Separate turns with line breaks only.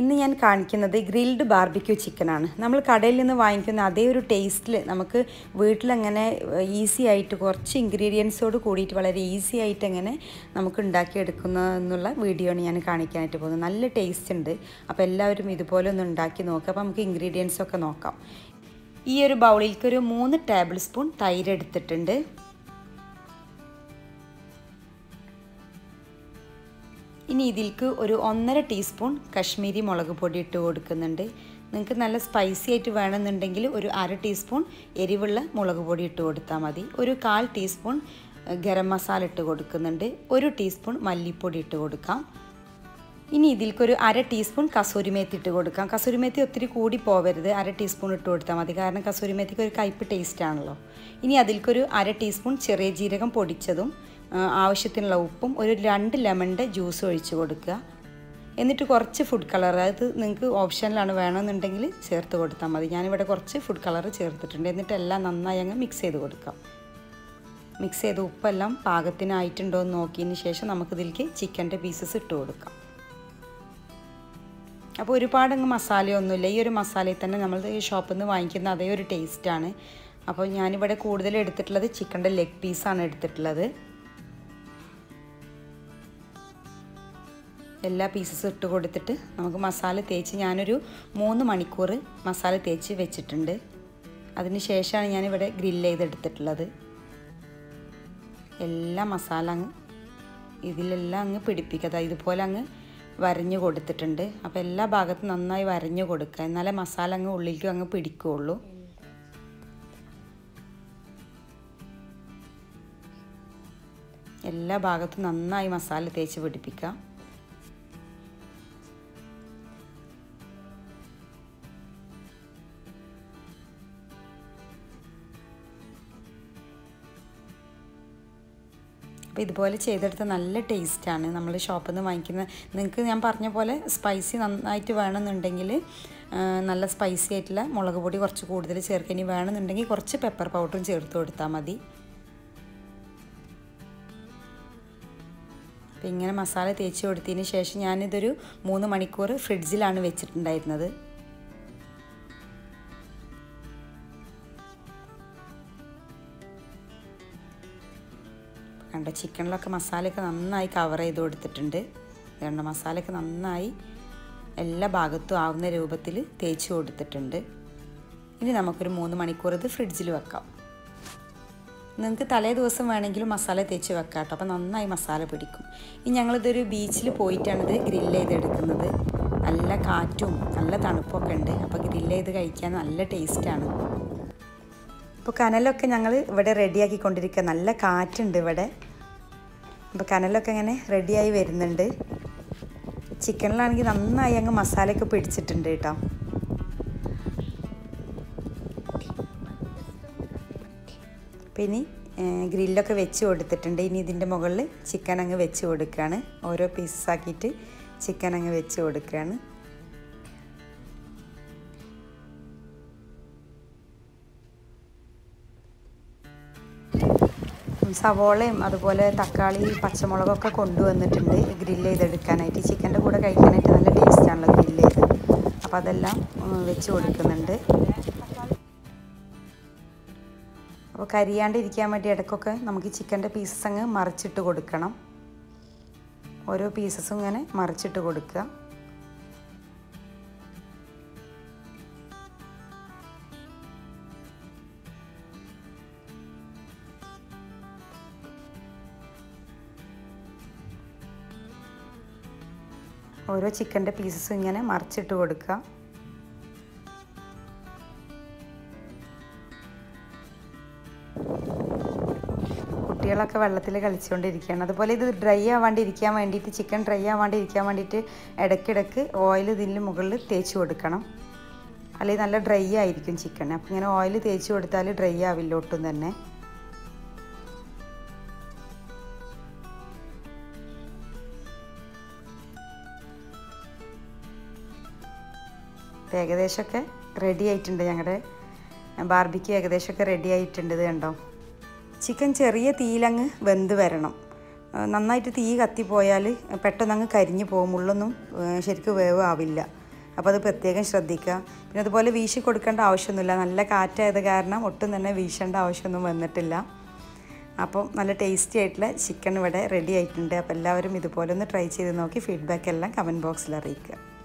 ഇന്ന് ഞാൻ കാണിക്കുന്നത് ഗ്രിൽഡ് ബാർബിക്യൂ ചിക്കനാണ്. നമ്മൾ കടയിൽ നിന്ന് വാങ്ങിക്കുന്ന അതേ ഒരു ടേസ്റ്റിൽ നമുക്ക് വീട്ടിലങ്ങനെ ഈസി ആയിട്ട് കുറച്ച് ഇൻഗ്രീഡിയൻസോട് കൂടിയിട്ട് വളരെ ഈസി ആയിട്ട് എങ്ങനെ നമുക്ക് ഉണ്ടാക്കിയെടുക്കുന്ന എന്നുള്ള വീഡിയോ ആണ് ഞാൻ കാണിക്കാനായിട്ട് പോകുന്നത്. നല്ല ടേസ്റ്റ് ഉണ്ട്. അപ്പോൾ എല്ലാവരും ഇതുപോലെ ഒന്ന് ഉണ്ടാക്കി നോക്കുക. അപ്പോൾ നമുക്ക് ഇൻഗ്രീഡിയൻസൊക്കെ നോക്കാം. ഈ ഒരു ബൗളിലേക്ക് ഒരു 3 ടേബിൾ സ്പൂൺ തൈര് എടുത്തിട്ടുണ്ട്. ഇനി ഇതിലേക്ക് ഒരു 1.5 ടീസ്പൂൺ കശ്മീരി മുളക് പൊടി ഇട്ട് കൊടുക്കുന്നുണ്ട്. നിങ്ങൾക്ക് നല്ല സ്പൈസി ആയിട്ട് വേണമെന്നുണ്ടെങ്കിൽ ഒരു 1/2 ടീസ്പൂൺ എരിവുള്ള മുളക് പൊടി ഇട്ട് കൊടുത്താൽ മതി. ഒരു 1/4 ടീസ്പൂൺ ഗരം മസാല ഇട്ട് കൊടുക്കുന്നുണ്ട്. 1 ടീസ്പൂൺ മല്ലിപ്പൊടി ഇട്ട് കൊടുക്കാം. ഇനി ഇതിലേക്ക് ഒരു 1/2 ടീസ്പൂൺ കസൂരിമേത്തി ഇട്ട് കൊടുക്കാം. കസൂരിമേത്തി ഒത്തിരി കൂടി പോവരുത്, 1/2 ടീസ്പൂൺ ഇട്ട് കൊടുത്താൽ മതി. കാരണം കസൂരിമേത്തിക്ക് ഒരു കയ്പ്പ് ടേസ്റ്റ് ആണല്ലോ. ഇനി അതിലേക്കൊരു 1/2 ടീസ്പൂൺ ചെറിയ ജീരകം പൊടിച്ചതും ആവശ്യത്തിനുള്ള ഉപ്പും ഒരു 2 ലെമണിൻ്റെ ജ്യൂസ് ഒഴിച്ച് കൊടുക്കുക. എന്നിട്ട് കുറച്ച് ഫുഡ് കളർ, അതായത് നിങ്ങൾക്ക് ഓപ്ഷനിലാണ്, വേണമെന്നുണ്ടെങ്കിൽ ചേർത്ത് കൊടുത്താൽ മതി. ഞാനിവിടെ കുറച്ച് ഫുഡ് കളർ ചേർത്തിട്ടുണ്ട്. എന്നിട്ട് എല്ലാം നന്നായി അങ്ങ് മിക്സ് ചെയ്ത് കൊടുക്കാം. മിക്സ് ചെയ്ത് ഉപ്പെല്ലാം പാകത്തിനായിട്ടുണ്ടോ എന്ന് നോക്കിയതിന് ശേഷം നമുക്കിതിലേക്ക് ചിക്കൻ്റെ പീസസ് ഇട്ട് കൊടുക്കാം. അപ്പോൾ ഒരുപാടങ്ങ് മസാലയൊന്നുമില്ല. ഈ ഒരു മസാലയിൽ തന്നെ നമ്മൾ ഈ ഷോപ്പിൽ നിന്ന് വാങ്ങിക്കുന്ന അതേ ഒരു ടേസ്റ്റാണ്. അപ്പോൾ ഞാനിവിടെ കൂടുതൽ എടുത്തിട്ടുള്ളത് ചിക്കൻ്റെ ലെഗ് പീസാണ് എടുത്തിട്ടുള്ളത്. എല്ലാ പീസസും ഇട്ട് കൊടുത്തിട്ട് നമുക്ക് മസാല തേച്ച് ഞാനൊരു 3 മണിക്കൂർ മസാല തേച്ച് വെച്ചിട്ടുണ്ട്. അതിന് ശേഷമാണ് ഞാനിവിടെ ഗ്രില്ല് ചെയ്തെടുത്തിട്ടുള്ളത്. എല്ലാ മസാല അങ്ങ് ഇതിലെല്ലാം അങ്ങ് പിടിപ്പിക്കുക. ഇതുപോലെ അങ്ങ് വരഞ്ഞു കൊടുത്തിട്ടുണ്ട്. അപ്പോൾ എല്ലാ ഭാഗത്തും നന്നായി വരഞ്ഞു കൊടുക്കുക, എന്നാലേ മസാല അങ്ങ് ഉള്ളിലേക്ക് അങ്ങ് പിടിക്കുകയുള്ളൂ. എല്ലാ ഭാഗത്തും നന്നായി മസാല തേച്ച് പിടിപ്പിക്കുക. അപ്പോൾ ഇതുപോലെ ചെയ്തെടുത്ത നല്ല ടേസ്റ്റാണ്. നമ്മൾ ഷോപ്പിൽ നിന്ന് വാങ്ങിക്കുന്ന, നിങ്ങൾക്ക് ഞാൻ പറഞ്ഞ പോലെ സ്പൈസി നന്നായിട്ട് വേണമെന്നുണ്ടെങ്കിൽ നല്ല സ്പൈസി ആയിട്ടുള്ള മുളക് പൊടി കുറച്ച് കൂടുതൽ ചേർക്കുക. ഇനി വേണമെന്നുണ്ടെങ്കിൽ കുറച്ച് പെപ്പർ പൗഡറും ചേർത്ത് കൊടുത്താൽ മതി. അപ്പോൾ ഇങ്ങനെ മസാല തേച്ച് കൊടുത്തതിന് ശേഷം ഞാനിതൊരു 3 മണിക്കൂർ ഫ്രിഡ്ജിലാണ് വെച്ചിട്ടുണ്ടായിരുന്നത്. കണ്ട ചിക്കനിലൊക്കെ മസാലയൊക്കെ നന്നായി കവർ ചെയ്ത് കൊടുത്തിട്ടുണ്ട്. കണ്ട മസാലയൊക്കെ നന്നായി എല്ലാ ഭാഗത്തും ആവുന്ന രൂപത്തിൽ തേച്ച് കൊടുത്തിട്ടുണ്ട്. ഇനി നമുക്കൊരു 3 മണിക്കൂർ ഇത് ഫ്രിഡ്ജിൽ വെക്കാം. നിങ്ങൾക്ക് തലേ ദിവസം വേണമെങ്കിലും മസാല തേച്ച് വെക്കാം കേട്ടോ. അപ്പോൾ നന്നായി മസാല പിടിക്കും. ഇനി ഞങ്ങളിതൊരു ബീച്ചിൽ പോയിട്ടാണിത് ഗ്രില്ല് ചെയ്തെടുക്കുന്നത്. നല്ല കാറ്റും നല്ല തണുപ്പൊക്കെ ഉണ്ട്. അപ്പോൾ ഗ്രില്ല് ചെയ്ത് കഴിക്കാൻ നല്ല ടേസ്റ്റാണ്. ഇപ്പോൾ കനലൊക്കെ ഞങ്ങൾ ഇവിടെ റെഡിയാക്കിക്കൊണ്ടിരിക്കുക. നല്ല കാറ്റുണ്ട് ഇവിടെ. അപ്പോൾ കനലൊക്കെ ഇങ്ങനെ റെഡിയായി വരുന്നുണ്ട്. ചിക്കനിലാണെങ്കിൽ നന്നായി അങ്ങ് മസാലയൊക്കെ പിടിച്ചിട്ടുണ്ട് കേട്ടോ. അപ്പോൾ ഇനി ഗ്രില്ലൊക്കെ വെച്ച് കൊടുത്തിട്ടുണ്ട്. ഇനി ഇതിൻ്റെ മുകളിൽ ചിക്കൻ അങ്ങ് വെച്ച് കൊടുക്കുകയാണ്. ഓരോ പീസാക്കിയിട്ട് ചിക്കൻ അങ്ങ് വെച്ച് കൊടുക്കുകയാണ്. സവോളയും അതുപോലെ തക്കാളി പച്ചമുളകൊക്കെ കൊണ്ടുവന്നിട്ടുണ്ട് ഗ്രില്ല് ചെയ്തെടുക്കാനായിട്ട്. ചിക്കൻ്റെ കൂടെ കഴിക്കാനായിട്ട് നല്ല ടേസ്റ്റാണല്ലോ ഗ്രില്ല് ചെയ്ത്. അപ്പോൾ അതെല്ലാം വെച്ച് കൊടുക്കുന്നുണ്ട്. അപ്പോൾ കരിയാണ്ടിരിക്കാൻ വേണ്ടി ഇടയ്ക്കൊക്കെ നമുക്ക് ചിക്കൻ്റെ പീസസ് അങ്ങ് മറിച്ചിട്ട് കൊടുക്കണം. ഓരോ പീസസും ഇങ്ങനെ മറിച്ചിട്ട് കൊടുക്കുക. ഓരോ ചിക്കൻ്റെ പീസസും ഇങ്ങനെ മറിച്ചിട്ട് കൊടുക്കുക. കുട്ടികളൊക്കെ വെള്ളത്തിൽ കളിച്ചുകൊണ്ടിരിക്കുകയാണ്. അതുപോലെ ഇത് ഡ്രൈ ആവാണ്ടിരിക്കാൻ വേണ്ടിയിട്ട്, ചിക്കൻ ഡ്രൈ ആവാണ്ടിരിക്കാൻ വേണ്ടിയിട്ട് ഇടയ്ക്കിടയ്ക്ക് ഓയിൽ ഇതിന് മുകളിൽ തേച്ച് കൊടുക്കണം. അല്ലെങ്കിൽ നല്ല ഡ്രൈ ആയിരിക്കും ചിക്കൻ. അപ്പോൾ ഇങ്ങനെ ഓയിൽ തേച്ച് കൊടുത്താൽ ഡ്രൈ ആവില്ല ഒട്ടും തന്നെ. ഏകദേശമൊക്കെ റെഡി ആയിട്ടുണ്ട്. ഞങ്ങളുടെ ബാർബിക്യൂ ഏകദേശമൊക്കെ റെഡി ആയിട്ടുണ്ട്. ഇത് കണ്ടോ, ചിക്കൻ ചെറിയ തീയിലങ്ങ് വെന്ത് വരണം. നന്നായിട്ട് തീ കത്തിപ്പോയാൽ പെട്ടെന്ന് അങ്ങ് കരിഞ്ഞു പോകും, ഉള്ളൊന്നും ശരിക്കും വേവ് ആവില്ല. അപ്പോൾ അത് പ്രത്യേകം ശ്രദ്ധിക്കുക. പിന്നെ അതുപോലെ വീശി കൊടുക്കേണ്ട ആവശ്യമൊന്നുമില്ല, നല്ല കാറ്റായത് കാരണം ഒട്ടും തന്നെ വീശേണ്ട ആവശ്യമൊന്നും വന്നിട്ടില്ല. അപ്പം നല്ല ടേസ്റ്റി ആയിട്ടുള്ള ചിക്കൻ ഇവിടെ റെഡി ആയിട്ടുണ്ട്. അപ്പോൾ എല്ലാവരും ഇതുപോലെ ഒന്ന് ട്രൈ ചെയ്ത് നോക്കി ഫീഡ്ബാക്ക് എല്ലാം കമൻറ്റ് ബോക്സിൽ അറിയിക്കുക.